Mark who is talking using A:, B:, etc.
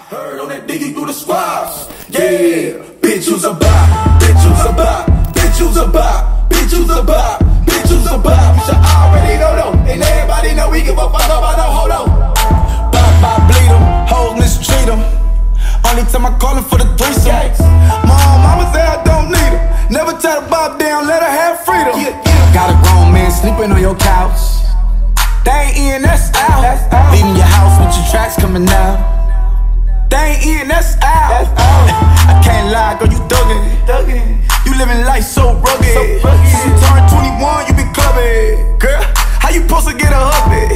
A: Heard on that diggy through the squads. Yeah, bitch, you's a bop. Bitch, you's a bop. Bitch, you's a bop. Bitch, you's a bop. Bitch, you's a bop. You should already know though. And everybody know we give a fuck about no hold on.
B: Bop, bleed em, hoes mistreat em. Only time I call him for the threesome. Mama say I don't need her. Never tie the bob down, let her have freedom. Got a grown man sleeping on your couch. They ain't in, that's out. Leaving your house with your tracks coming out. They ain't in, that's out. I can't lie, girl, you thuggin'. You living life so rugged. Since you turned 21, you been clubbing. Girl, how you supposed to get a hubby?